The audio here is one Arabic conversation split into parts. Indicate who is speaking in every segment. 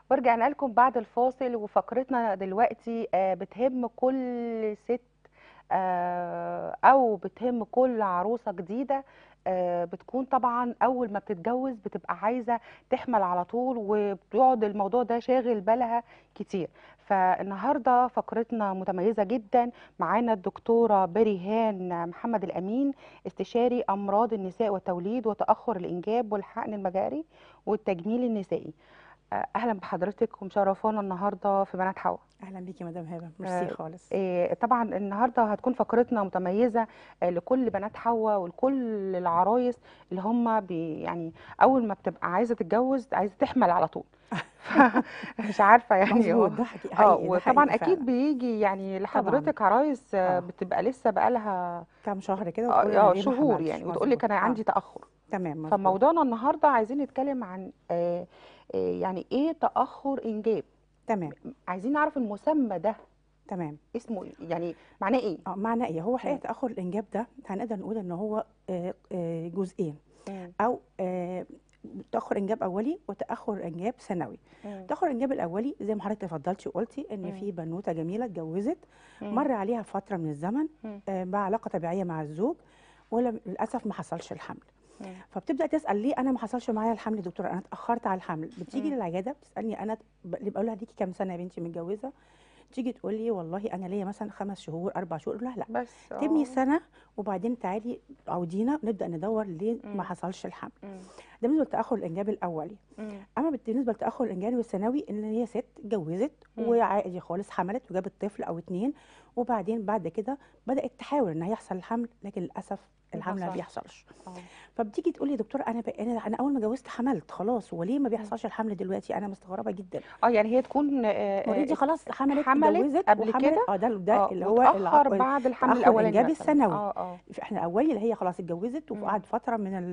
Speaker 1: ورجعنا لكم بعد الفاصل، وفقرتنا دلوقتي بتهم كل ست، او بتهم كل عروسة جديدة. بتكون طبعا اول ما بتتجوز بتبقى عايزة تحمل على طول، وبيقعد الموضوع ده شاغل بالها كتير. فالنهارده فقرتنا متميزة جدا. معانا الدكتورة بريهان محمد الأمين، استشاري أمراض النساء والتوليد وتأخر الإنجاب والحقن المجاري والتجميل النسائي. اهلا بحضرتك ومشرفانا النهارده في بنات حوا.
Speaker 2: اهلا بيكي مدام هبه، ميرسي
Speaker 1: آه،
Speaker 2: خالص.
Speaker 1: طبعا النهارده هتكون فقرتنا متميزه لكل بنات حوا ولكل العرايس اللي هم يعني اول ما بتبقى عايزه تتجوز عايزه تحمل على طول. مش عارفه يعني
Speaker 2: مظبوط، ده حقيقي، ده
Speaker 1: وطبعا
Speaker 2: حقيقي
Speaker 1: اكيد
Speaker 2: فعلا.
Speaker 1: بيجي يعني
Speaker 2: طبعا.
Speaker 1: لحضرتك عرايس
Speaker 2: اه،
Speaker 1: بتبقى لسه بقالها
Speaker 2: كام شهر كده وتقول انا ليه ما
Speaker 1: شهور
Speaker 2: حملتش.
Speaker 1: يعني، وتقول
Speaker 2: مظبوط،
Speaker 1: لك انا
Speaker 2: اه.
Speaker 1: عندي تاخر.
Speaker 2: تمام، مظبوط.
Speaker 1: فموضوعنا النهارده عايزين نتكلم عن يعني ايه تأخر إنجاب.
Speaker 2: تمام.
Speaker 1: عايزين نعرف المسمى ده
Speaker 2: تمام.
Speaker 1: اسمه يعني معناه ايه.
Speaker 2: معنى ايه هو حقيقه
Speaker 1: مم.
Speaker 2: تاخر الانجاب ده؟ هنقدر نقول ان هو جزئين،
Speaker 1: مم.
Speaker 2: او تاخر انجاب اولي وتاخر انجاب ثانوي.
Speaker 1: مم.
Speaker 2: تاخر الانجاب الاولي زي ما حضرتك تفضلتي وقلتي ان
Speaker 1: مم.
Speaker 2: في بنوته جميله اتجوزت،
Speaker 1: مم.
Speaker 2: مر عليها فتره من الزمن
Speaker 1: مم.
Speaker 2: بعلاقه طبيعيه مع الزوج، وللاسف ما حصلش الحمل.
Speaker 1: مم.
Speaker 2: فبتبدا تسال ليه انا ما حصلش معايا الحمل يا دكتوره، انا اتاخرت على الحمل. بتيجي
Speaker 1: مم.
Speaker 2: للعياده بتسالني انا، بقول لها ليكي كام سنه يا بنتي متجوزه؟ تيجي تقول لي والله انا ليا مثلا 5 شهور 4 شهور. أقول لها لا،
Speaker 1: بس
Speaker 2: تبني سنه وبعدين تعالي عودينا نبدا ندور ليه ما
Speaker 1: مم.
Speaker 2: حصلش الحمل.
Speaker 1: مم.
Speaker 2: ده بالنسبه لتاخر الانجاب الاولي.
Speaker 1: مم.
Speaker 2: اما بالنسبه لتاخر الانجاب الثانوي، ان هي ست اتجوزت
Speaker 1: مم.
Speaker 2: وعادي خالص حملت وجابت طفل او اتنين، وبعدين بعد كده بدات تحاول ان هي يحصل الحمل، لكن للاسف
Speaker 1: ما
Speaker 2: الحمل ما
Speaker 1: حصلش.
Speaker 2: بيحصلش.
Speaker 1: اه.
Speaker 2: فبتيجي تقول لي يا دكتوره انا اول ما اتجوزت حملت خلاص، وليه ما
Speaker 1: مم.
Speaker 2: بيحصلش الحمل دلوقتي؟ انا مستغربه جدا.
Speaker 1: يعني هي تكون
Speaker 2: اوريدي خلاص حملت
Speaker 1: حملت
Speaker 2: اتجوزت
Speaker 1: قبل
Speaker 2: وحملت.
Speaker 1: كده.
Speaker 2: ده اللي هو
Speaker 1: وتأخر بعد الحمل
Speaker 2: تاخر
Speaker 1: الأولاني
Speaker 2: الانجاب
Speaker 1: مثلا.
Speaker 2: الثانوي.
Speaker 1: اه.
Speaker 2: احنا الاولي اللي هي خلاص اتجوزت
Speaker 1: مم.
Speaker 2: وقعد فتره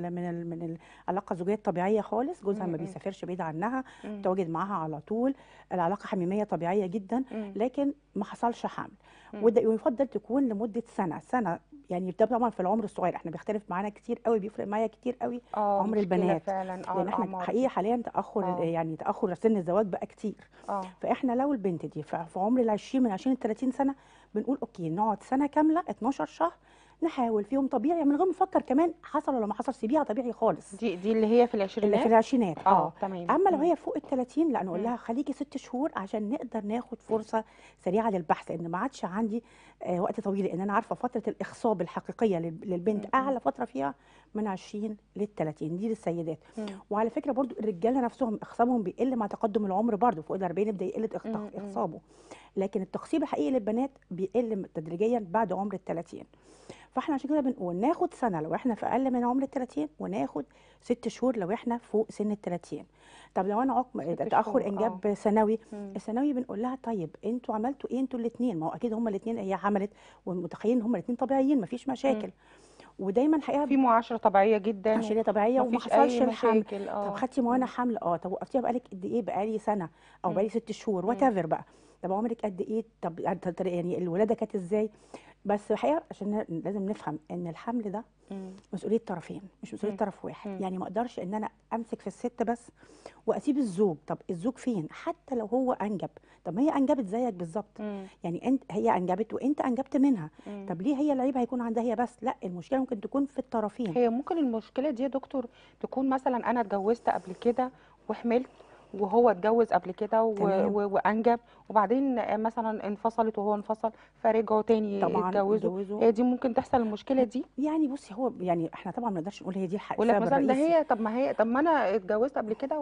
Speaker 2: من العلاقه الزوجيه الطبيعيه خالص، جوزها ما
Speaker 1: مم.
Speaker 2: بيسافرش بعيد عنها،
Speaker 1: مم.
Speaker 2: متواجد معاها على طول، العلاقه حميميه طبيعيه جدا،
Speaker 1: مم.
Speaker 2: لكن ما حصلش حمل.
Speaker 1: مم.
Speaker 2: وده ويفضل تكون لمده سنه. يعني ده طبعا في العمر الصغير، احنا بيختلف معانا كتير قوي، بيفرق معايا كتير قوي
Speaker 1: اه،
Speaker 2: عمر
Speaker 1: مشكلة
Speaker 2: البنات،
Speaker 1: فعلا
Speaker 2: لان احنا
Speaker 1: الأعمار
Speaker 2: حقيقه
Speaker 1: دي.
Speaker 2: حاليا تاخر،
Speaker 1: اه.
Speaker 2: يعني تاخر سن الزواج بقى كتير.
Speaker 1: اه.
Speaker 2: فاحنا لو البنت دي في عمر ال 20، من 20 ل 30 سنه، بنقول اوكي نقعد سنه كامله 12 شهر نحاول فيهم طبيعي من غير ما نفكر كمان حصل ولا ما حصل، سيبيها طبيعي خالص.
Speaker 1: دي اللي هي في
Speaker 2: اللي في
Speaker 1: العشرينات.
Speaker 2: العشرينات، اه.
Speaker 1: تمام.
Speaker 2: اما لو
Speaker 1: مم.
Speaker 2: هي فوق ال 30، لا نقول
Speaker 1: مم.
Speaker 2: لها خليكي 6 شهور عشان نقدر ناخد فرصه سريعه للبحث، لان ما عادش عندي وقت طويل، لان انا عارفه فتره الاخصاب الحقيقيه للبنت
Speaker 1: مم. مم.
Speaker 2: اعلى فتره فيها من 20 لل 30، دي للسيدات.
Speaker 1: مم.
Speaker 2: وعلى فكره برضو الرجاله نفسهم اخصابهم بيقل مع تقدم العمر، برضو فوق ال 40 يبدا يقل
Speaker 1: مم. مم.
Speaker 2: اخصابه، لكن التخصيب الحقيقي للبنات بيقل تدريجيا بعد عمر ال 30. فاحنا عشان كده بنقول ناخد سنه لو احنا في اقل من عمر ال 30، وناخد 6 شهور لو احنا فوق سن ال 30. طب لو انا
Speaker 1: ست
Speaker 2: تاخر
Speaker 1: شهور.
Speaker 2: انجاب ثانوي،
Speaker 1: مم.
Speaker 2: الثانوي بنقول لها طيب انتوا عملتوا ايه انتوا الاثنين؟ ما هو اكيد هما الاثنين هي عملت، ومتخيلين هما الاثنين طبيعيين مفيش
Speaker 1: مم.
Speaker 2: مشاكل. ودايما الحقيقه
Speaker 1: في معاشرة طبيعية جدا
Speaker 2: عشان هي طبيعيه وما
Speaker 1: ومفيش أي
Speaker 2: حصلش الحمل.
Speaker 1: مشاكل.
Speaker 2: طب
Speaker 1: اه.
Speaker 2: خدتي معانا
Speaker 1: مم.
Speaker 2: حمل؟ طب وقفتيها بقالك قد ايه؟ بقالي سنه او
Speaker 1: مم.
Speaker 2: بقالي 6 شهور، وات
Speaker 1: مم.
Speaker 2: ايفر بقى. طب عمرك قد ايه؟ طب يعني الولاده كانت ازاي؟ بس الحقيقه عشان لازم نفهم ان الحمل ده
Speaker 1: مم.
Speaker 2: مسؤوليه طرفين، مش مسؤوليه
Speaker 1: مم.
Speaker 2: طرف واحد.
Speaker 1: مم.
Speaker 2: يعني ما اقدرش ان انا امسك في الست بس واسيب الزوج. طب الزوج فين؟ حتى لو هو انجب، طب ما هي انجبت زيك بالظبط،
Speaker 1: مم.
Speaker 2: يعني انت هي انجبت وانت انجبت منها،
Speaker 1: مم.
Speaker 2: طب ليه هي العيب هيكون عندها هي بس؟ لا، المشكله ممكن تكون في الطرفين.
Speaker 1: هي ممكن المشكلة دي يا دكتور تكون مثلا أنا اتجوزت قبل كده وحملت، وهو اتجوز قبل كده
Speaker 2: تمام.
Speaker 1: وأنجب، وبعدين مثلا انفصلت وهو انفصل فرجعوا تاني
Speaker 2: طبعا
Speaker 1: يتجوزوا.
Speaker 2: اتجوزوا.
Speaker 1: هي دي ممكن تحصل المشكلة دي.
Speaker 2: يعني بصي، هو يعني احنا طبعا ما نقدرش نقول هي دي
Speaker 1: يقول لك
Speaker 2: السبب
Speaker 1: مثلا ده
Speaker 2: الرئيسي.
Speaker 1: هي، طب ما انا اتجوزت قبل كده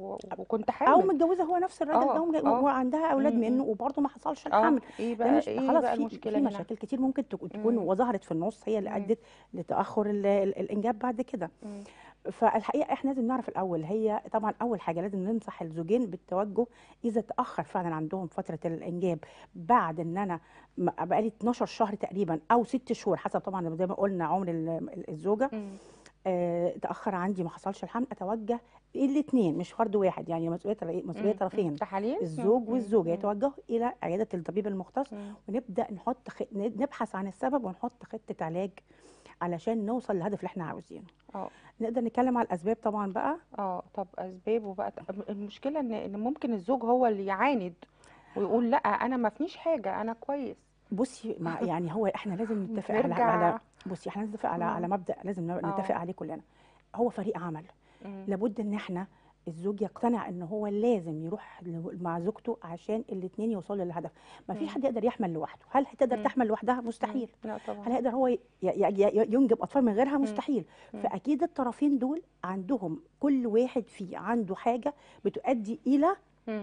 Speaker 1: وكنت
Speaker 2: او
Speaker 1: حامل.
Speaker 2: متجوزه هو نفس الراجل ده
Speaker 1: اه. اه.
Speaker 2: وعندها اولاد منه
Speaker 1: امم.
Speaker 2: وبرضه ما حصلش
Speaker 1: اه.
Speaker 2: الحمل. ده
Speaker 1: ايه
Speaker 2: مش
Speaker 1: ايه
Speaker 2: خلاص،
Speaker 1: بقى
Speaker 2: في
Speaker 1: المشكلة هنا؟
Speaker 2: مشاكل كتير ممكن تكون
Speaker 1: امم.
Speaker 2: وظهرت في النص، هي اللي
Speaker 1: امم.
Speaker 2: ادت لتاخر الانجاب بعد كده.
Speaker 1: امم.
Speaker 2: فالحقيقه احنا لازم نعرف الاول، هي طبعا اول حاجه لازم ننصح الزوجين بالتوجه اذا تاخر فعلا عندهم فتره الانجاب، بعد ان انا بقالي 12 شهر تقريبا او 6 شهور حسب طبعا زي ما قلنا عمر الزوجه،
Speaker 1: امم.
Speaker 2: تاخر عندي ما حصلش الحمل، اتوجه الاثنين مش فرد واحد، يعني مسؤوليه طرفين،
Speaker 1: تحاليل.
Speaker 2: الزوج والزوجه يتوجهوا الى عياده الطبيب المختص، ونبدا نبحث عن السبب ونحط خطه علاج علشان نوصل للهدف اللي احنا عاوزينه.
Speaker 1: اه
Speaker 2: نقدر نتكلم على الاسباب طبعا بقى.
Speaker 1: طب اسبابه بقى، المشكله ان ممكن الزوج هو اللي يعاند ويقول لا انا ما فيش حاجه انا كويس.
Speaker 2: بصي يعني هو احنا لازم نتفق على
Speaker 1: بنرجع.
Speaker 2: بصي احنا لازم نتفق على
Speaker 1: مم.
Speaker 2: مبدأ لازم نتفق
Speaker 1: اه
Speaker 2: عليه كلنا. هو فريق عمل.
Speaker 1: مم.
Speaker 2: لابد ان احنا الزوج يقتنع ان هو لازم يروح مع زوجته عشان الاتنين يوصلوا للهدف. ما فيش
Speaker 1: مم.
Speaker 2: حد يقدر يحمل لوحده. هل هتقدر
Speaker 1: مم.
Speaker 2: تحمل لوحدها؟ مستحيل.
Speaker 1: لا طبعا.
Speaker 2: هل هيقدر هو ينجب اطفال من غيرها؟
Speaker 1: مم.
Speaker 2: مستحيل.
Speaker 1: مم.
Speaker 2: فاكيد الطرفين دول عندهم كل واحد فيه عنده حاجه بتؤدي الى
Speaker 1: مم.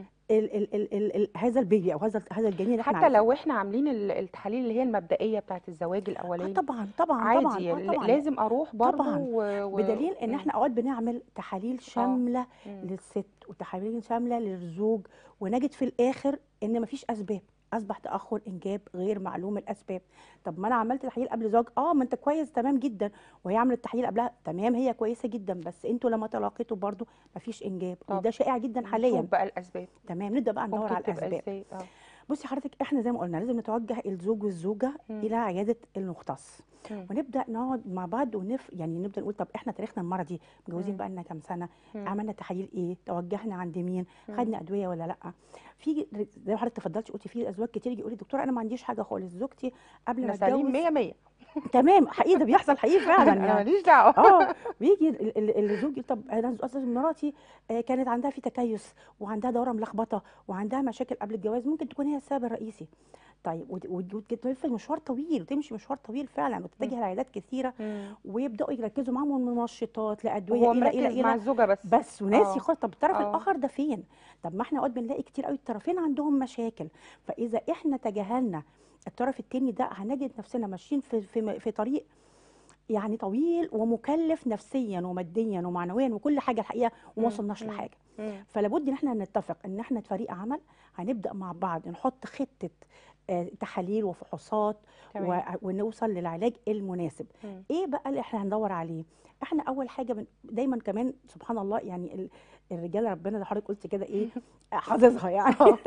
Speaker 2: هذا البيبي او هذا الجنين اللي احنا
Speaker 1: حتى
Speaker 2: عايزينه.
Speaker 1: لو احنا عاملين التحاليل اللي هي المبدئيه بتاعت الزواج
Speaker 2: اه
Speaker 1: الاولاني،
Speaker 2: طبعا طبعا طبعا
Speaker 1: عادي
Speaker 2: طبعا
Speaker 1: لازم اروح برضو
Speaker 2: طبعا. بدليل ان
Speaker 1: مم.
Speaker 2: احنا اوقات بنعمل تحاليل
Speaker 1: اه
Speaker 2: شامله
Speaker 1: مم.
Speaker 2: للست وتحاليل شامله للزوج، ونجد في الاخر ان مفيش اسباب. اصبح تاخر انجاب غير معلوم الاسباب. طب ما انا عملت تحليل قبل الزواج، ما انت كويس تمام جدا، وهي عملت تحليل قبلها تمام هي كويسه جدا، بس انتوا لما تلاقيتوا برضو مفيش انجاب،
Speaker 1: طب
Speaker 2: وده شائع جدا
Speaker 1: نشوف
Speaker 2: حاليا.
Speaker 1: بقى الاسباب
Speaker 2: تمام، نبدا بقى ندور
Speaker 1: ممكن
Speaker 2: على
Speaker 1: تبقى
Speaker 2: الاسباب.
Speaker 1: ازاي.
Speaker 2: بصي حضرتك، احنا زي ما قلنا لازم نتوجه الزوج والزوجه
Speaker 1: مم.
Speaker 2: الى عياده المختص،
Speaker 1: مم.
Speaker 2: ونبدا نقعد مع بعض يعني نبدا نقول طب احنا تاريخنا المرضي، متجوزين
Speaker 1: مم.
Speaker 2: بقى لنا كام سنه،
Speaker 1: مم.
Speaker 2: عملنا تحاليل ايه، توجهنا عند مين،
Speaker 1: مم.
Speaker 2: خدنا ادويه ولا لا. في زي ما حضرتك تفضلتي قلتي، في ازواج كتير يجي يقول لي دكتوره انا ما عنديش حاجه خالص، زوجتي قبل
Speaker 1: احنا
Speaker 2: ما
Speaker 1: سليم
Speaker 2: اتجوز
Speaker 1: 100 100.
Speaker 2: تمام. حقيقي ده بيحصل حقيقي فعلا
Speaker 1: انا
Speaker 2: يعني.
Speaker 1: ماليش دعوه.
Speaker 2: اه ويجي الزوج يقول طب انا اصلا مراتي كانت عندها في تكيس وعندها دوره ملخبطه وعندها مشاكل قبل الجواز، ممكن تكون هي السبب الرئيسي. طيب وتلف مشوار طويل وتمشي مشوار طويل فعلا
Speaker 1: مم.
Speaker 2: وتتجه لعيادات كثيره،
Speaker 1: مم.
Speaker 2: ويبداوا يركزوا معاهم من منشطات لادويه
Speaker 1: وهو
Speaker 2: الى
Speaker 1: مركز مع الزوجه بس.
Speaker 2: بس وناسي
Speaker 1: اه
Speaker 2: خالص طب الطرف
Speaker 1: اه
Speaker 2: الاخر ده فين. طب ما احنا اوقات بنلاقي كتير قوي الطرفين عندهم مشاكل، فاذا احنا تجاهلنا الطرف التاني ده هنجد نفسنا ماشيين في طريق يعني طويل ومكلف نفسيا وماديا ومعنويا وكل حاجه الحقيقه، وما
Speaker 1: مم.
Speaker 2: وصلناش
Speaker 1: مم.
Speaker 2: لحاجه.
Speaker 1: مم.
Speaker 2: فلابد ان احنا نتفق ان احنا فريق عمل، هنبدا مع بعض نحط خطه تحاليل وفحوصات
Speaker 1: تمام.
Speaker 2: ونوصل للعلاج المناسب.
Speaker 1: مم.
Speaker 2: ايه بقى اللي احنا هندور عليه؟ احنا اول حاجه دايما كمان سبحان الله يعني الرجاله ربنا، ده حضرتك قلت كده ايه، حافظها يعني.
Speaker 1: اه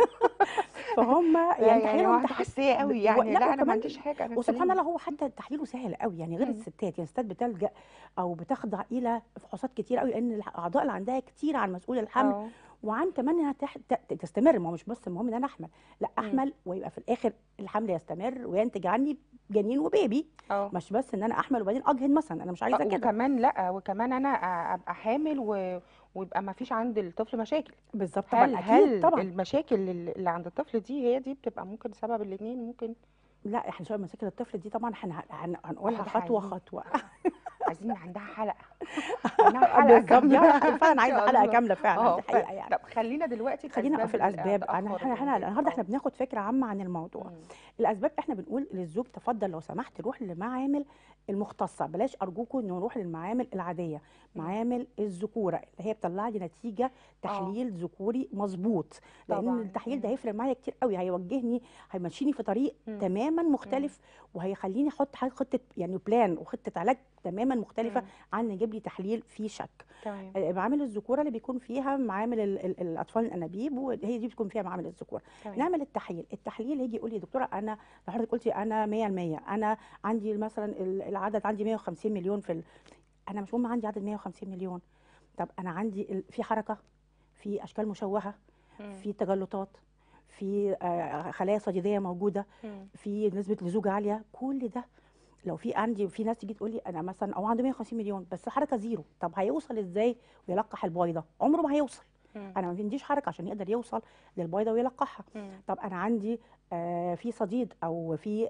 Speaker 2: فهم
Speaker 1: لا
Speaker 2: يعني
Speaker 1: يعني
Speaker 2: تحليلهم
Speaker 1: واحده حساسيه قوي يعني،
Speaker 2: لا
Speaker 1: لا انا ما
Speaker 2: وكمان
Speaker 1: عنديش حاجه انا
Speaker 2: وسبحان
Speaker 1: سليمه.
Speaker 2: الله هو حتى تحليله سهل قوي يعني، غير
Speaker 1: مم.
Speaker 2: الستات. يعني الستات بتلجأ او بتخضع الى فحوصات كتير قوي، لان الاعضاء اللي عندها كتير عن مسؤول الحمل،
Speaker 1: اه
Speaker 2: وعن كمان انها تستمر. ما هو مش بس المهم ان انا احمل، لا
Speaker 1: مم.
Speaker 2: احمل ويبقى في الاخر الحمل يستمر وينتج عني جنين وبيبي،
Speaker 1: اه
Speaker 2: مش بس ان انا احمل وبعدين اجهض مثلا، انا مش عايزه كده.
Speaker 1: وكمان لا وكمان انا ابقى حامل ويبقى ما فيش عند الطفل مشاكل.
Speaker 2: بالظبط طبعا، اكيد
Speaker 1: هل
Speaker 2: طبعا.
Speaker 1: المشاكل اللي عند الطفل دي هي دي بتبقى ممكن سبب الاثنين ممكن.
Speaker 2: لا احنا شباب مشاكل الطفل دي طبعا احنا هنقولها
Speaker 1: واضح
Speaker 2: خطوه
Speaker 1: عايزين،
Speaker 2: خطوه.
Speaker 1: عايزين عندها حلقة، عندها حلقة
Speaker 2: بالظبط دي
Speaker 1: كاملة
Speaker 2: فعلا
Speaker 1: ان
Speaker 2: عايزه
Speaker 1: شاء
Speaker 2: حلقه
Speaker 1: الله.
Speaker 2: كامله فعلا،
Speaker 1: اه
Speaker 2: دي حقيقه يعني.
Speaker 1: طب خلينا دلوقتي في
Speaker 2: خلينا بقى في
Speaker 1: اسباب
Speaker 2: الاسباب.
Speaker 1: تأخر
Speaker 2: احنا
Speaker 1: الانجاب.
Speaker 2: النهارده احنا بناخد فكره عامه عن الموضوع.
Speaker 1: مم.
Speaker 2: الاسباب احنا بنقول للزوج تفضل لو سمحت روح للمعامل المختصه، بلاش ارجوكم نروح للمعامل العاديه،
Speaker 1: مم.
Speaker 2: معامل الذكوره اللي هي بتطلع لي نتيجه
Speaker 1: اه
Speaker 2: تحليل ذكوري مظبوط، لان
Speaker 1: طبعا.
Speaker 2: التحليل ده
Speaker 1: مم.
Speaker 2: هيفرق معايا كتير قوي، هيوجهني هيمشيني في طريق
Speaker 1: مم.
Speaker 2: تماما
Speaker 1: مم.
Speaker 2: مختلف، وهيخليني احط خطه يعني بلان وخطه علاج تماما مختلفه
Speaker 1: مم.
Speaker 2: عن إن يجيب لي تحليل فيه شك.
Speaker 1: تمام.
Speaker 2: معامل الذكوره اللي بيكون فيها معامل الاطفال الانابيب، وهي دي بتكون فيها معامل الذكوره.
Speaker 1: تمام.
Speaker 2: نعمل التحليل يجي يقول لي دكتوره انا، لو حضرتك قلتي انا 100%، انا عندي مثلا العدد عندي 150 مليون انا مش مهم عندي عدد 150 مليون. طب انا عندي في حركه، في اشكال مشوهه،
Speaker 1: مم.
Speaker 2: في تجلطات، في خلايا صديديه موجوده،
Speaker 1: مم.
Speaker 2: في نسبه لزوجه عاليه، كل ده لو في ناس تيجي تقول لي انا مثلا او عنده 150 مليون بس حركه زيرو، طب هيوصل ازاي ويلقح البويضه؟ عمره ما هيوصل.
Speaker 1: مم.
Speaker 2: انا ما عنديش حركه عشان يقدر يوصل للبويضه ويلقحها.
Speaker 1: مم.
Speaker 2: طب انا عندي في صديد او في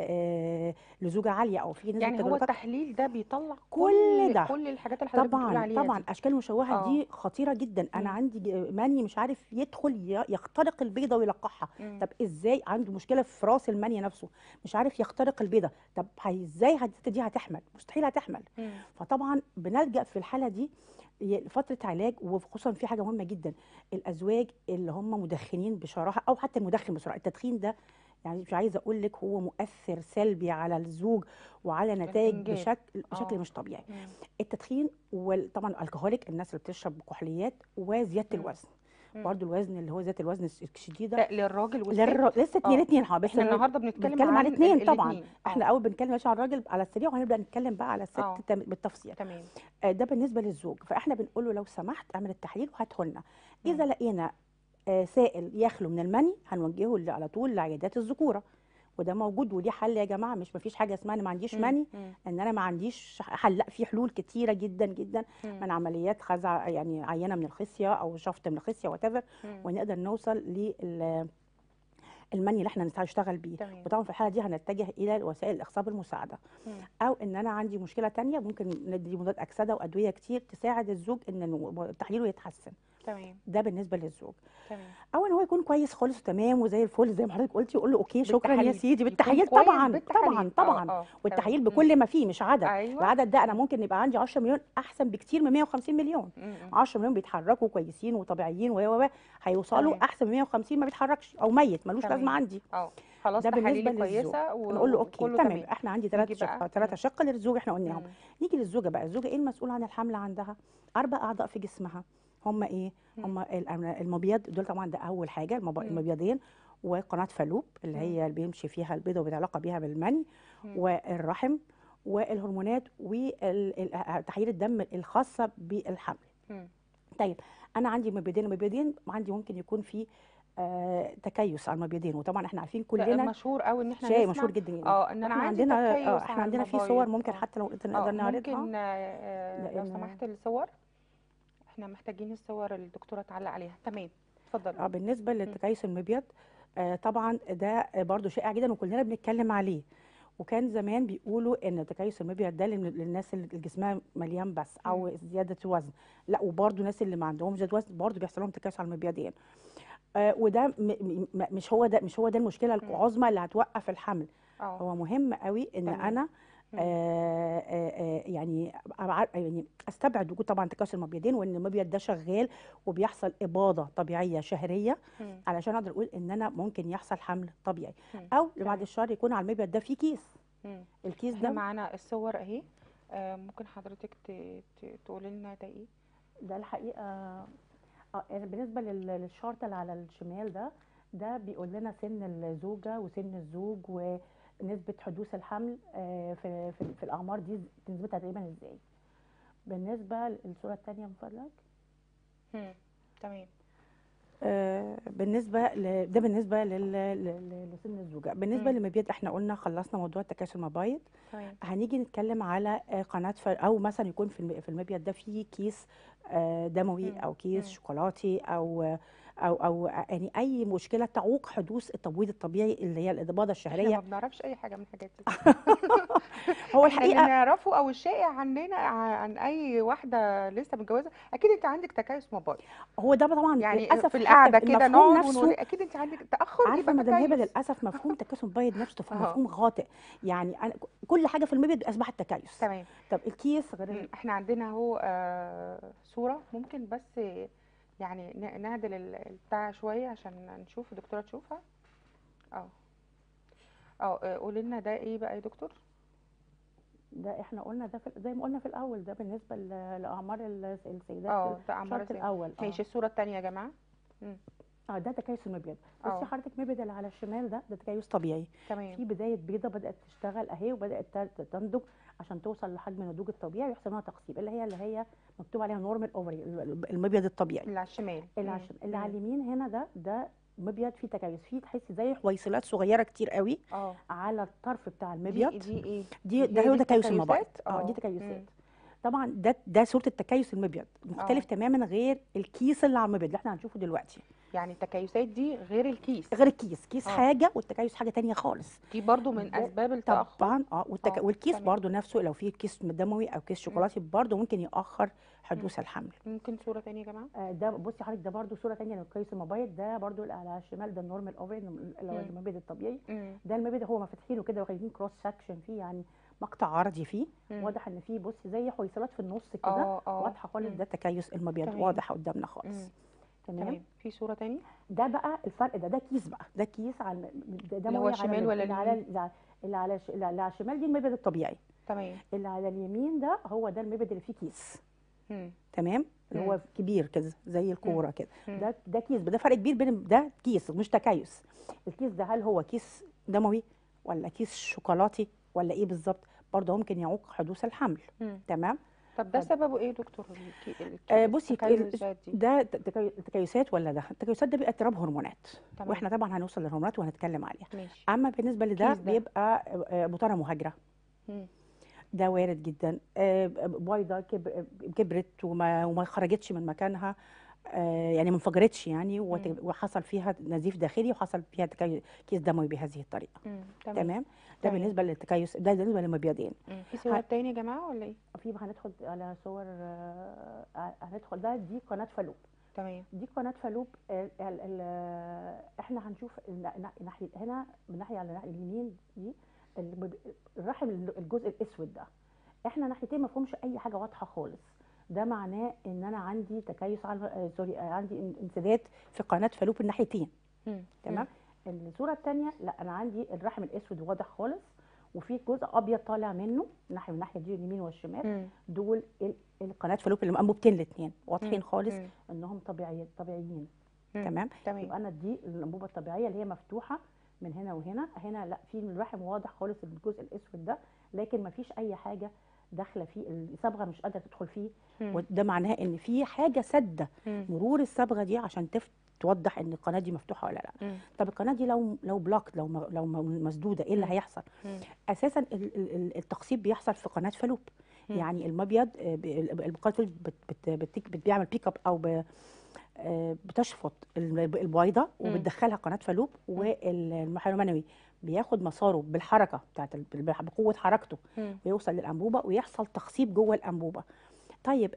Speaker 2: لزوجه عاليه او في نسبه
Speaker 1: يعني هو
Speaker 2: تجلطات،
Speaker 1: التحليل ده بيطلع
Speaker 2: كل ده.
Speaker 1: كل الحاجات اللي حضرتك بتقول
Speaker 2: طبعا
Speaker 1: عليها
Speaker 2: طبعا
Speaker 1: دي.
Speaker 2: اشكال مشوهه
Speaker 1: اه
Speaker 2: دي خطيره جدا. انا
Speaker 1: مم.
Speaker 2: عندي مني مش عارف يدخل يخترق البيضه ويلقحها.
Speaker 1: مم.
Speaker 2: طب ازاي؟ عنده مشكله في راس المني نفسه، مش عارف يخترق البيضه. طب ازاي الست دي هتحمل؟ مستحيل هتحمل.
Speaker 1: مم.
Speaker 2: فطبعا بنلجأ في الحاله دي فتره علاج. وخصوصا في حاجه مهمه جدا، الازواج اللي هم مدخنين بشراهه او حتى المدخن بسرعه، التدخين ده يعني مش عايزه اقول لك هو مؤثر سلبي على الزوج وعلى نتائج
Speaker 1: الانجاب.
Speaker 2: بشكل
Speaker 1: اه
Speaker 2: مش طبيعي.
Speaker 1: مم.
Speaker 2: التدخين وطبعا الكحوليك، الناس اللي بتشرب كحوليات، وزياده
Speaker 1: مم.
Speaker 2: الوزن.
Speaker 1: مم.
Speaker 2: برضو الوزن اللي هو ذات الوزن الشديد ده
Speaker 1: ده للراجل والست؟
Speaker 2: لسه اتنين
Speaker 1: اه،
Speaker 2: اتنين
Speaker 1: احنا
Speaker 2: احنا
Speaker 1: النهارده بنتكلم
Speaker 2: بنتكلم على
Speaker 1: عن
Speaker 2: اتنين طبعا.
Speaker 1: الاثنين.
Speaker 2: احنا
Speaker 1: اه.
Speaker 2: اول بنتكلم ماشي على الراجل على السريع، وهنبدا نتكلم بقى على الست
Speaker 1: اه.
Speaker 2: بالتفصيل.
Speaker 1: تمام.
Speaker 2: ده بالنسبه للزوج، فاحنا بنقول له لو سمحت اعمل التحليل وهاته لنا. اذا
Speaker 1: مم.
Speaker 2: لقينا سائل يخلو من المني هنوجهه على طول لعيادات الذكوره، وده موجود وليه حل يا جماعه. مش مفيش حاجه اسمها انا ما عنديش
Speaker 1: مم.
Speaker 2: مني،
Speaker 1: مم.
Speaker 2: ان انا ما عنديش حل. لا، في حلول كتيره جدا جدا،
Speaker 1: مم.
Speaker 2: من عمليات خزع يعني عينه من الخصيه او شفط من الخصيه وات،
Speaker 1: مم.
Speaker 2: ونقدر نوصل المني اللي احنا نشتغل بيه.
Speaker 1: تمام.
Speaker 2: وطبعا في الحاله دي هنتجه الى وسائل الاخصاب المساعده،
Speaker 1: مم.
Speaker 2: او ان انا عندي مشكله تانية ممكن ندي مضاد اكسده وادويه كتير تساعد الزوج ان تحليله يتحسن.
Speaker 1: تمام.
Speaker 2: ده بالنسبه للزوج.
Speaker 1: تمام.
Speaker 2: او ان هو يكون كويس خالص وتمام وزي الفل زي ما حضرتك قلتي، يقول له اوكي شكرا يا
Speaker 1: بالتحاليل
Speaker 2: سيدي،
Speaker 1: يكون
Speaker 2: بالتحاليل
Speaker 1: كويس،
Speaker 2: طبعا طبعا
Speaker 1: بالتحاليل. اه.
Speaker 2: طبعا.
Speaker 1: اه. تمام.
Speaker 2: والتحاليل
Speaker 1: مم.
Speaker 2: بكل ما فيه، مش عدد.
Speaker 1: ايوه.
Speaker 2: العدد ده انا
Speaker 1: مم.
Speaker 2: ممكن يبقى عندي 10 مليون احسن بكتير من 150 مليون.
Speaker 1: مم.
Speaker 2: 10 مليون بيتحركوا كويسين وطبيعيين هيوصلوا
Speaker 1: تمام.
Speaker 2: احسن من 150 ما بيتحركش او ميت ملوش لازمه
Speaker 1: تمام.
Speaker 2: عندي.
Speaker 1: اه. خلاص
Speaker 2: ده بالنسبه
Speaker 1: تحاليلي
Speaker 2: للزوج.
Speaker 1: كويسه
Speaker 2: نقول له اوكي
Speaker 1: وكله
Speaker 2: تمام،
Speaker 1: تمام.
Speaker 2: احنا عندي
Speaker 1: نيجي بقى.
Speaker 2: ثلاثه شق للزوج احنا قلناهم.
Speaker 1: مم.
Speaker 2: نيجي للزوجه بقى. الزوجه ايه المسؤول عن الحمل عندها؟ 4 اعضاء في جسمها. هم ايه؟
Speaker 1: مم.
Speaker 2: هم المبيض دول طبعا، ده اول حاجه
Speaker 1: مم.
Speaker 2: المبيضين، وقناه فالوب اللي
Speaker 1: مم.
Speaker 2: هي اللي بيمشي فيها البيضه وبالعلاقه بيها بالمني،
Speaker 1: مم.
Speaker 2: والرحم، والهرمونات، وتحاليل الدم الخاصه بالحمل.
Speaker 1: مم.
Speaker 2: طيب انا عندي مبيضين عندي ممكن يكون في تكيس على المبيضين، وطبعا احنا عارفين
Speaker 1: ده
Speaker 2: كلنا
Speaker 1: مشهور قوي ان احنا
Speaker 2: شيء
Speaker 1: نسمع
Speaker 2: مشهور جدا جدا.
Speaker 1: اه ان انا
Speaker 2: واحنا
Speaker 1: عندي
Speaker 2: عندنا
Speaker 1: تكيس
Speaker 2: احنا
Speaker 1: على
Speaker 2: عندنا في
Speaker 1: المبايض.
Speaker 2: صور ممكن
Speaker 1: اه.
Speaker 2: حتى لو
Speaker 1: اه.
Speaker 2: نقدر نعرضها.
Speaker 1: ممكن لو
Speaker 2: لان
Speaker 1: سمحت الصور، احنا محتاجين الصور الدكتوره تعلق عليها. تمام. اتفضلي.
Speaker 2: بالنسبه
Speaker 1: مم.
Speaker 2: للتكيس المبيض، طبعا ده برضو شائع جدا وكلنا بنتكلم عليه. وكان زمان بيقولوا ان تكيس المبيض ده للناس اللي جسمها مليان بس
Speaker 1: مم.
Speaker 2: او زياده وزن. لا، وبرضو الناس اللي ما عندهمش زياده وزن برضو بيحصل لهم تكيس على المبيضين. وده مش هو ده المشكله
Speaker 1: مم.
Speaker 2: العظمى اللي هتوقف الحمل.
Speaker 1: اه.
Speaker 2: هو مهم قوي ان
Speaker 1: تمام.
Speaker 2: انا
Speaker 1: مم.
Speaker 2: يعني يعني استبعد وجود طبعا تكاثر المبيضين، وان المبيض ده شغال وبيحصل اباضه طبيعيه شهريه،
Speaker 1: مم.
Speaker 2: علشان اقدر اقول ان انا ممكن يحصل حمل طبيعي.
Speaker 1: مم.
Speaker 2: او بعد
Speaker 1: تمام.
Speaker 2: الشهر يكون على المبيض ده فيه كيس.
Speaker 1: مم.
Speaker 2: الكيس
Speaker 1: احنا
Speaker 2: ده
Speaker 1: معانا الصور اهي. ممكن حضرتك تقولي لنا ده ايه؟
Speaker 2: ده الحقيقه يعني بالنسبه للشارت اللي على الشمال ده بيقول لنا سن الزوجه وسن الزوج ونسبه حدوث الحمل في الاعمار دي نسبتها تقريبا ازاي. بالنسبه للصوره الثانيه من فضلك.
Speaker 1: مم. تمام.
Speaker 2: ده بالنسبه لسن الزوجه. بالنسبه
Speaker 1: مم.
Speaker 2: للمبيض احنا قلنا خلصنا موضوع تكاثر المبايض.
Speaker 1: تمام.
Speaker 2: هنيجي نتكلم على قناه او مثلا يكون في المبيض ده فيه كيس دموي
Speaker 1: مم.
Speaker 2: او كيس
Speaker 1: مم.
Speaker 2: شوكولاتي او يعني اي مشكله تعوق حدوث التبويض الطبيعي اللي هي الاباضه
Speaker 1: احنا ما
Speaker 2: الشهريه.
Speaker 1: بنعرفش اي حاجه من الحاجات دي.
Speaker 2: هو
Speaker 1: احنا اللي
Speaker 2: الحقيقه
Speaker 1: نعرفه او الشائع عننا عن اي واحده لسه متجوزه، اكيد انت عندك تكيس مبايض.
Speaker 2: هو ده طبعا
Speaker 1: يعني
Speaker 2: للاسف
Speaker 1: في
Speaker 2: حتى
Speaker 1: القعده
Speaker 2: في
Speaker 1: كده
Speaker 2: المفهوم
Speaker 1: نقعد ونقول
Speaker 2: نفسه.
Speaker 1: اكيد انت عندك تاخر
Speaker 2: عارفه
Speaker 1: يبقى
Speaker 2: مدام هبه،
Speaker 1: تكيس.
Speaker 2: للاسف مفهوم تكيس المبيض نفسه
Speaker 1: اه.
Speaker 2: مفهوم خاطئ. يعني أنا كل حاجه في المبيض اصبحت تكيس.
Speaker 1: تمام.
Speaker 2: طب الكيس غير
Speaker 1: احنا عندنا اهو صوره، ممكن بس يعني نعدل البتاع شويه عشان نشوف الدكتوره تشوفها. اه. اه. قولي لنا ده ايه بقى يا دكتور؟
Speaker 2: ده احنا قلنا ده زي ما قلنا في الاول، ده بالنسبه لاعمار السيدات
Speaker 1: اه. ده اعمار
Speaker 2: الشرط الاول.
Speaker 1: ماشي. الصوره الثانيه يا جماعه. مم.
Speaker 2: ده تكيس المبيض. بصي
Speaker 1: اه.
Speaker 2: حضرتك المبيض اللي على الشمال ده تكيس طبيعي.
Speaker 1: تمام.
Speaker 2: في بدايه بيضه بدات تشتغل اهي وبدات تنضج عشان توصل لحجم النضوج الطبيعي ويحصل لها تقسيم، اللي هي مكتوب عليها نورمال اوفري، المبيض الطبيعي.
Speaker 1: اللي على الشمال.
Speaker 2: اللي على اليمين هنا ده مبيض فيه تكيس، فيه تحسي زي حويصلات صغيره كتير قوي
Speaker 1: اه.
Speaker 2: على الطرف بتاع
Speaker 1: دي
Speaker 2: المبيض.
Speaker 1: ايه؟
Speaker 2: ده
Speaker 1: هي
Speaker 2: هو
Speaker 1: دي
Speaker 2: تكيس المبيض.
Speaker 1: التكيسات.
Speaker 2: دي
Speaker 1: اه.
Speaker 2: تكيسات. طبعا ده صوره التكيس المبيض مختلف
Speaker 1: اه.
Speaker 2: تماما غير الكيس اللي على المبيض اللي احنا هنشوفه دلوقتي.
Speaker 1: يعني التكيسات دي غير الكيس.
Speaker 2: غير الكيس، كيس
Speaker 1: اه.
Speaker 2: حاجه والتكيس حاجه تانية خالص.
Speaker 1: دي برضو من
Speaker 2: ده
Speaker 1: اسباب التاخر.
Speaker 2: طبعا والكيس
Speaker 1: تمام.
Speaker 2: برضو نفسه لو في كيس دموي او كيس
Speaker 1: مم.
Speaker 2: شوكولاتي برضو ممكن ياخر
Speaker 1: مم.
Speaker 2: حدوث الحمل.
Speaker 1: ممكن صوره ثانيه يا جماعه؟
Speaker 2: ده بصي حضرتك، ده برضو صوره ثانيه للكيس المبيض. ده برضو اللي على الشمال ده النورمال اوفري اللي هو
Speaker 1: مم.
Speaker 2: المبيض الطبيعي.
Speaker 1: مم.
Speaker 2: ده المبيض هو مفاتحينه كده واخدين كروس سكشن فيه، يعني مقطع عرضي فيه.
Speaker 1: مم.
Speaker 2: واضح ان فيه بصي زي حويصلات في النص كده.
Speaker 1: اه.
Speaker 2: واضحه خالص.
Speaker 1: مم.
Speaker 2: ده تكيس المبيض
Speaker 1: تمام.
Speaker 2: واضح قدامنا خالص.
Speaker 1: مم.
Speaker 2: تمام.
Speaker 1: تمام. في صوره ثانيه
Speaker 2: ده بقى الفرق. ده كيس بقى، ده كيس على
Speaker 1: اللي هو
Speaker 2: دموي على
Speaker 1: الشمال ولا
Speaker 2: اللي على
Speaker 1: اليمين؟
Speaker 2: اللي على الشمال دي المبيض الطبيعي.
Speaker 1: تمام.
Speaker 2: اللي على اليمين ده هو ده المبيض اللي فيه كيس.
Speaker 1: مم.
Speaker 2: تمام. اللي
Speaker 1: مم.
Speaker 2: هو كبير كده زي
Speaker 1: مم.
Speaker 2: الكوره كده.
Speaker 1: مم.
Speaker 2: ده كيس، ده فرق كبير بين ده كيس مش تكيس. الكيس ده هل هو كيس دموي ولا كيس شوكولاتي ولا ايه بالظبط؟ برضه ممكن يعوق حدوث الحمل.
Speaker 1: مم.
Speaker 2: تمام.
Speaker 1: طب ده سببه ايه يا دكتور؟
Speaker 2: بصي
Speaker 1: التكيسات دي.
Speaker 2: ده التكيسات ولا ده التكيسات ده بيبقى اضطراب هرمونات،
Speaker 1: تمام.
Speaker 2: واحنا طبعا هنوصل للهرمونات وهنتكلم عليها.
Speaker 1: ماشي.
Speaker 2: اما بالنسبه لده
Speaker 1: الكيس ده.
Speaker 2: بيبقى بطانه مهاجره،
Speaker 1: مم.
Speaker 2: ده وارد جدا. بويضه كبرت وما خرجتش من مكانها، يعني ما انفجرتش يعني،
Speaker 1: مم.
Speaker 2: وحصل فيها نزيف داخلي وحصل فيها كيس دموي بهذه الطريقه.
Speaker 1: مم. تمام.
Speaker 2: تمام. ده
Speaker 1: تمام.
Speaker 2: بالنسبه للتكيس، ده بالنسبه للمبيضين.
Speaker 1: مم. في صور تاني يا جماعة ولا ايه؟
Speaker 2: في هندخل على صور، هندخل دي قناه فالوب.
Speaker 1: تمام.
Speaker 2: دي قناه فالوب. احنا هنشوف ناحيه هنا، من ناحيه على ناحيه اليمين دي الرحم، الجزء الاسود ده، احنا ناحيتين ما فيهمش اي حاجه واضحه خالص. ده معناه ان انا عندي تكيس على سوري، عندي انسداد في قناه فالوب الناحيتين.
Speaker 1: مم.
Speaker 2: تمام. الصوره الثانيه لا، انا عندي الرحم الاسود واضح خالص، وفي جزء ابيض طالع منه من الناحيه دي اليمين والشمال.
Speaker 1: مم.
Speaker 2: دول القناه فالوب اللي انبوبتين الاثنين واضحين
Speaker 1: مم.
Speaker 2: خالص
Speaker 1: مم.
Speaker 2: انهم طبيعيين.
Speaker 1: مم.
Speaker 2: تمام.
Speaker 1: تمام.
Speaker 2: يبقى انا دي الانبوبه الطبيعيه اللي هي مفتوحه من هنا وهنا. هنا لا، في الرحم واضح خالص الجزء الاسود ده، لكن ما فيش اي حاجه داخله فيه، الصبغه مش قادره تدخل فيه.
Speaker 1: مم.
Speaker 2: وده معناه ان في حاجه سد
Speaker 1: مم.
Speaker 2: مرور الصبغه دي عشان توضح ان القناه دي مفتوحه ولا لا.
Speaker 1: مم.
Speaker 2: طب القناه دي لو بلوك، لو مسدوده، ايه اللي
Speaker 1: مم.
Speaker 2: هيحصل؟
Speaker 1: مم.
Speaker 2: اساسا التقصيب بيحصل في قناه فالوب.
Speaker 1: مم.
Speaker 2: يعني المبيض القناه فالوب بيعمل بيك اب او بتشفط البويضه وبتدخلها قناه فالوب، والمحور المنوي بياخد مساره بالحركه بتاعت بقوه حركته
Speaker 1: مم.
Speaker 2: ويوصل للانبوبه ويحصل تخصيب جوه الانبوبه. طيب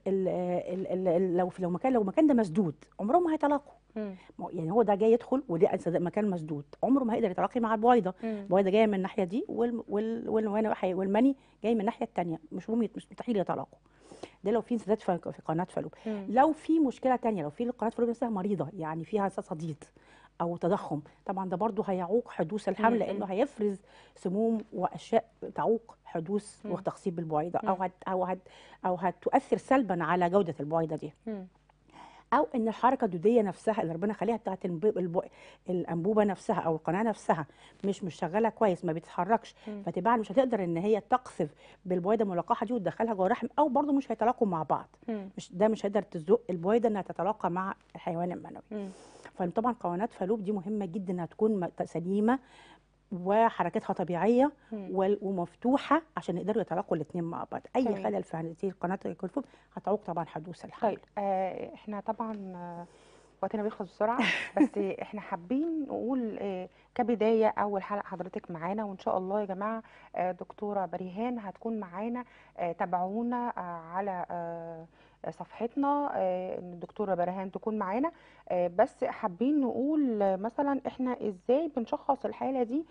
Speaker 2: لو مكان ده مسدود عمرهم ما هيتلاقوا.
Speaker 1: مم.
Speaker 2: يعني هو ده جاي يدخل وده مكان مسدود، عمره ما هيقدر يتلاقي مع البويضه.
Speaker 1: مم.
Speaker 2: البويضه جايه من الناحيه دي والمني جاي من الناحيه الثانيه، مش مستحيل يتلاقوا. ده لو في انسداد في قناه فالوب.
Speaker 1: مم.
Speaker 2: لو في مشكله تانية، لو في قناه فالوب نفسها مريضه يعني فيها صديد او تضخم، طبعا ده برضو هيعوق حدوث الحمل، لانه
Speaker 1: مم.
Speaker 2: هيفرز سموم واشياء تعوق حدوث
Speaker 1: مم.
Speaker 2: وتخصيب البويضه،
Speaker 1: مم.
Speaker 2: او هتؤثر سلبا على جوده البويضه دي.
Speaker 1: مم.
Speaker 2: او ان الحركه الدوديه نفسها اللي ربنا خليها بتاعت الانبوبه نفسها او القناه نفسها مش شغاله كويس، ما بتتحركش،
Speaker 1: مم.
Speaker 2: فتبقى مش هتقدر ان هي تقذف بالبويضه الملقحه دي وتدخلها جوه الرحم، او برضو مش هيتلاقوا مع بعض.
Speaker 1: مم.
Speaker 2: مش هتقدر تزق البويضه انها تتلاقى مع الحيوان المنوي.
Speaker 1: مم.
Speaker 2: فطبعا قنوات فالوب دي مهمه جدا انها تكون سليمه وحركتها طبيعيه
Speaker 1: مم.
Speaker 2: ومفتوحه عشان يقدروا يتلاقوا الاثنين مع بعض. اي
Speaker 1: تمام.
Speaker 2: خلل في هذه القناه الفالوب هتعوق طبعا حدوث الحمل.
Speaker 1: طيب احنا طبعا وقتنا بيخلص بسرعة، بس احنا حابين نقول كبداية أول حلقة حضرتك معانا، وإن شاء الله يا جماعة دكتورة بريهان هتكون معانا. تابعونا على صفحتنا إن الدكتورة بريهان تكون معانا. بس حابين نقول مثلا احنا ازاي بنشخص الحالة دي.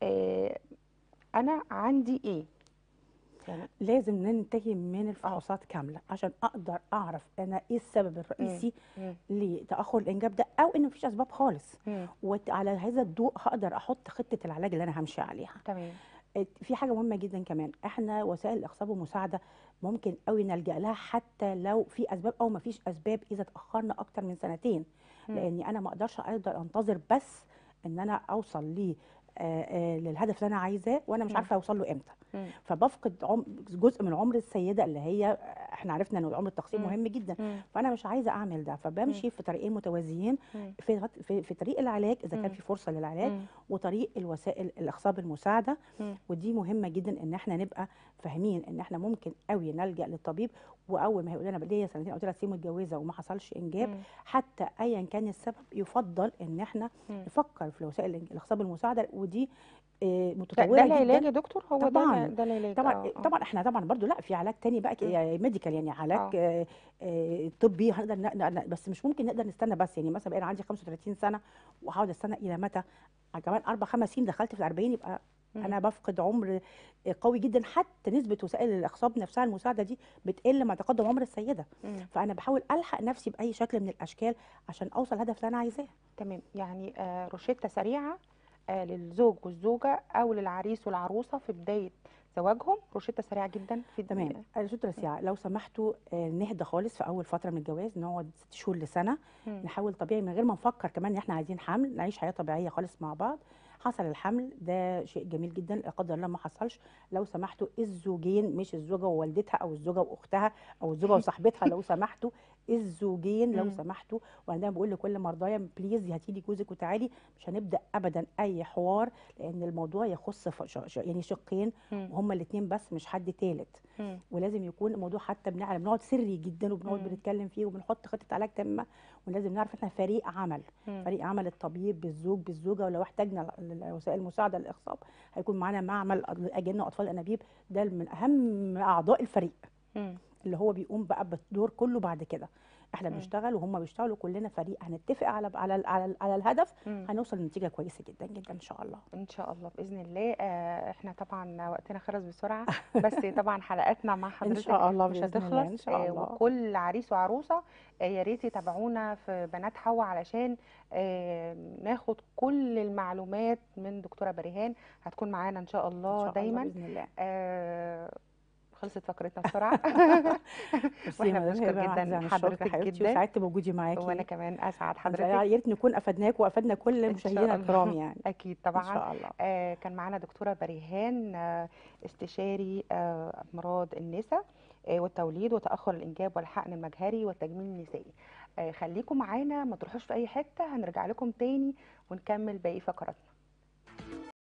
Speaker 1: أنا عندي ايه يعني.
Speaker 2: لازم ننتهي من الفحوصات كامله عشان اقدر اعرف انا ايه السبب الرئيسي
Speaker 1: مم.
Speaker 2: لتاخر الانجاب ده، او ان مفيش اسباب خالص.
Speaker 1: مم.
Speaker 2: وعلى هذا الضوء هقدر احط خطه العلاج اللي انا همشي عليها.
Speaker 1: تمام.
Speaker 2: في حاجه مهمه جدا كمان، احنا وسائل الاخصاب والمساعده ممكن قوي نلجا لها حتى لو في اسباب او مفيش اسباب، اذا اتاخرنا اكتر من سنتين.
Speaker 1: مم.
Speaker 2: لاني انا ما اقدر انتظر بس ان انا اوصل للهدف اللي انا عايزاه وانا مش
Speaker 1: مم.
Speaker 2: عارفه اوصل له امتى.
Speaker 1: مم.
Speaker 2: فبفقد جزء من عمر السيده اللي هي احنا عرفنا ان عمر التقسيم
Speaker 1: مم.
Speaker 2: مهم جدا.
Speaker 1: مم.
Speaker 2: فانا مش عايزه اعمل ده، فبمشي في طريقين متوازيين.
Speaker 1: مم.
Speaker 2: في طريق العلاج اذا كان
Speaker 1: مم.
Speaker 2: في فرصه للعلاج،
Speaker 1: مم.
Speaker 2: وطريق الوسائل الاخصاب المساعده.
Speaker 1: مم.
Speaker 2: ودي مهمه جدا ان احنا نبقى فاهمين ان احنا ممكن قوي نلجا للطبيب، واول ما هيقول لنا ليا سنتين او 3 سنين متجوزه وما حصلش انجاب،
Speaker 1: مم.
Speaker 2: حتى ايا كان السبب يفضل ان احنا
Speaker 1: مم.
Speaker 2: نفكر في وسائل الاخصاب المساعده. ودي
Speaker 1: ده
Speaker 2: متطوره
Speaker 1: العلاج
Speaker 2: جدا.
Speaker 1: يا دكتور؟ هو
Speaker 2: طبعا
Speaker 1: ده العلاج.
Speaker 2: طبعا
Speaker 1: اه اه
Speaker 2: طبعا احنا طبعا برضو لا، في علاج تاني بقى
Speaker 1: مم.
Speaker 2: ميديكال، يعني علاج
Speaker 1: اه
Speaker 2: طبي هنقدر بس مش ممكن نقدر نستنى. بس يعني مثلا انا عندي 35 سنه وهقعد استنى الى متى؟ كمان 4 5 سنين دخلت في ال40 يبقى
Speaker 1: مم.
Speaker 2: انا بفقد عمر قوي جدا. حتى نسبه وسائل الاخصاب نفسها المساعده دي بتقل مع تقدم عمر السيده.
Speaker 1: مم.
Speaker 2: فانا بحاول الحق نفسي باي شكل من الاشكال عشان اوصل للهدف اللي انا عايزاه.
Speaker 1: تمام. يعني روشتة سريعة للزوج والزوجة أو للعريس والعروسة في بداية زواجهم. روشته سريعه جدا في
Speaker 2: تمام. الشطة الساعة لو سمحتوا نهدى خالص في اول فتره من الجواز، نقعد 6 شهور لسنه،
Speaker 1: مم.
Speaker 2: نحاول طبيعي من غير ما نفكر كمان ان احنا عايزين حمل، نعيش حياه طبيعيه خالص مع بعض. حصل الحمل ده شيء جميل جدا، لا قدر الله ما حصلش، لو سمحتوا الزوجين، مش الزوجه ووالدتها او الزوجه واختها او الزوجه وصاحبتها، لو سمحتوا الزوجين لو
Speaker 1: مم.
Speaker 2: سمحتوا. وانا دايما بقول لكل مرضايا بليز هاتي لي جوزك وتعالي، مش هنبدا ابدا اي حوار، لان الموضوع يخص يعني شقين،
Speaker 1: مم.
Speaker 2: وهما الاثنين بس مش حد ثالث.
Speaker 1: مم.
Speaker 2: ولازم يكون الموضوع حتى بنقعد سري جدا، وبنقعد
Speaker 1: مم.
Speaker 2: بنتكلم فيه، وبنحط خطه علاج تامه. ولازم نعرف احنا فريق عمل،
Speaker 1: مم.
Speaker 2: فريق عمل الطبيب بالزوج بالزوجه، ولو احتاجنا وسائل المساعده للاخصاب هيكون معانا معمل اجنه واطفال انابيب، ده من اهم اعضاء الفريق
Speaker 1: مم.
Speaker 2: اللي هو بيقوم بقى بالدور كله بعد كده. احنا
Speaker 1: مم.
Speaker 2: بنشتغل وهم بيشتغلوا، كلنا فريق، هنتفق على الهدف،
Speaker 1: مم.
Speaker 2: هنوصل لنتيجه كويسه جدا جدا ان شاء الله.
Speaker 1: ان شاء الله باذن الله. احنا طبعا وقتنا خلص بسرعه، بس طبعا حلقاتنا مع
Speaker 2: ان
Speaker 1: حضرتك
Speaker 2: شاء الله
Speaker 1: مش
Speaker 2: باذن الله،
Speaker 1: هتخلص.
Speaker 2: ان شاء الله.
Speaker 1: وكل عريس وعروسه يا ريت يتابعونا في بنات حوا علشان ناخد كل المعلومات من دكتوره بريهان. هتكون معانا ان شاء
Speaker 2: ان
Speaker 1: الله
Speaker 2: شاء الله
Speaker 1: دايما.
Speaker 2: باذن الله.
Speaker 1: خلصت فقرتنا بسرعه.
Speaker 2: ميرسي يا
Speaker 1: واحنا
Speaker 2: مدام
Speaker 1: بنشكر
Speaker 2: هبه، عزيزي
Speaker 1: جدا
Speaker 2: عن الشكر
Speaker 1: حضرتك
Speaker 2: حبيبتي،
Speaker 1: جدا.
Speaker 2: وسعدت بوجودي
Speaker 1: وانا
Speaker 2: معاكي.
Speaker 1: كمان اسعد
Speaker 2: يا
Speaker 1: حضرتك.
Speaker 2: ريت نكون افدناك وافدنا كل
Speaker 1: ان
Speaker 2: مشاهدينا
Speaker 1: شاء
Speaker 2: الكرام
Speaker 1: الله.
Speaker 2: يعني.
Speaker 1: اكيد
Speaker 2: ان
Speaker 1: طبعا.
Speaker 2: شاء الله.
Speaker 1: كان معانا دكتوره بريهان، استشاري امراض النساء والتوليد وتاخر الانجاب والحقن المجهري والتجميل النسائي. خليكم معانا، ما تروحوش في اي حته، هنرجع لكم تاني ونكمل باقي فقراتنا.